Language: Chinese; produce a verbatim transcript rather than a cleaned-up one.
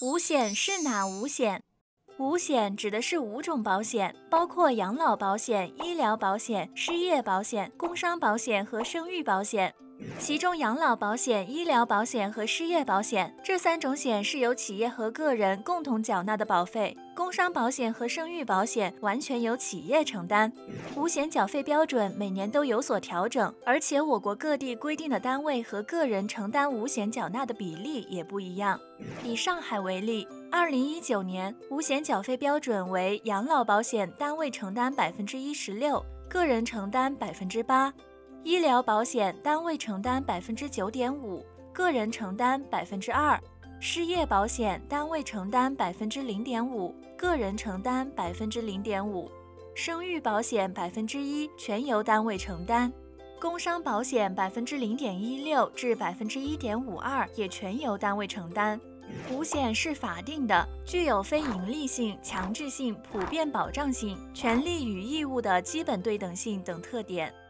五险是哪五险？五险指的是五种保险，包括养老保险、医疗保险、失业保险、工伤保险和生育保险。其中，养老保险、医疗保险和失业保险这三种险是由企业和个人共同缴纳的保费，工伤保险和生育保险完全由企业承担。五险缴费标准每年都有所调整，而且我国各地规定的单位和个人承担五险缴纳的比例也不一样。以上海为例，二零一九年五险缴费标准为养老保险单位承担百分之一十六，个人承担百分之八；医疗保险单位承担百分之九点五，个人承担百分之二；失业保险单位承担百分之零点五，个人承担百分之零点五；生育保险百分之一，全由单位承担；工伤保险百分之零点一六至百分之一点五二，也全由单位承担。五险是法定的，具有非营利性、强制性、普遍保障性、权利与义务的基本对等性等特点。